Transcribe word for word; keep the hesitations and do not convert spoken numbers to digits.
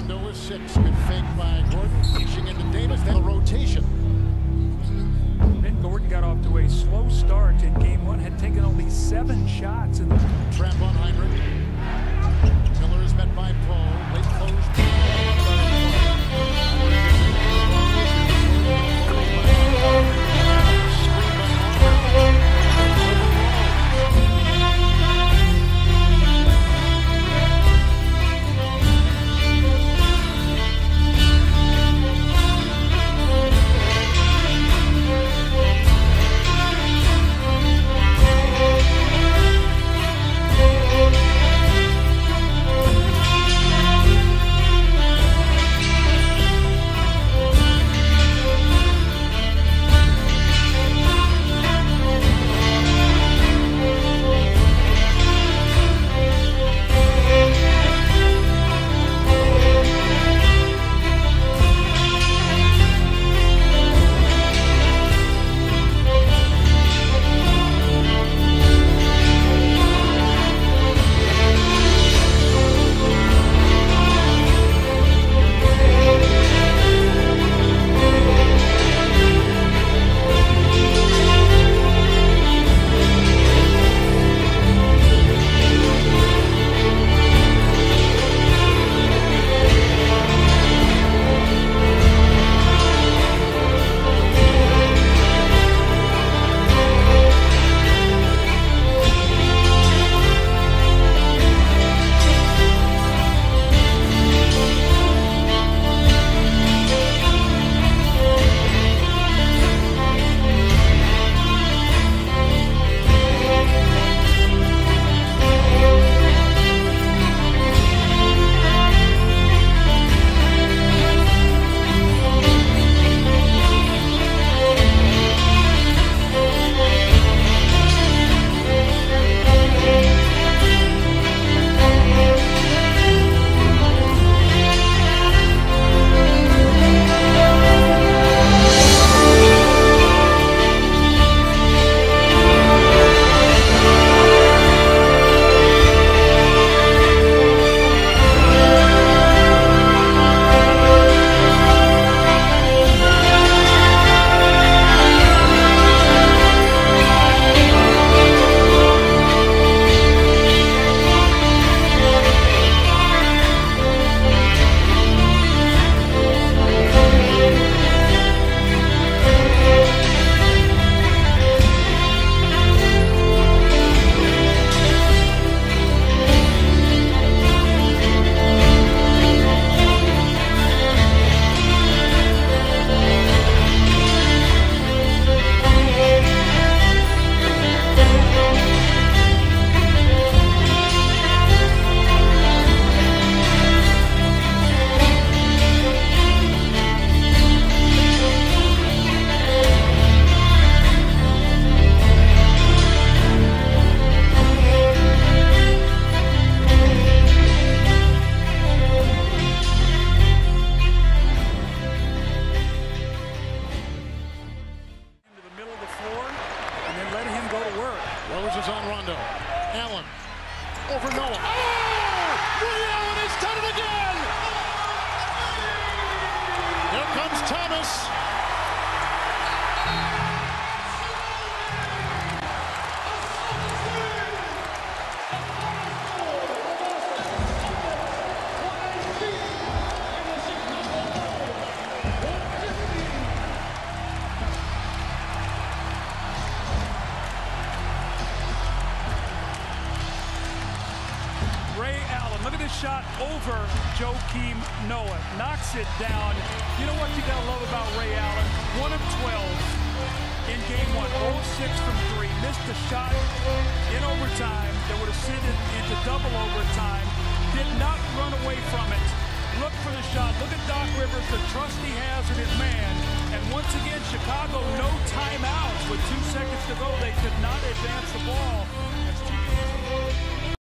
Rondo with six. Good fake by Gordon. Reaching into Davis. Then the rotation. Ben Gordon got off to a slow start in game one. Had taken only seven shots in the trap on Heinrich. Miller is met by Paul. Late close. Rose is on Rondo. Allen over Noah. Oh! Ray Allen has done it again! Here comes Thomas. Ray Allen, look at this shot over Joakim Noah. Knocks it down. You know what you gotta love about Ray Allen? one of twelve in game one. oh of six from three. Missed a shot in overtime that would have sent it into double overtime. Did not run away from it. Look for the shot. Look at Doc Rivers, the trust he has in his man. And once again, Chicago, no timeouts. With two seconds to go, they could not advance the ball.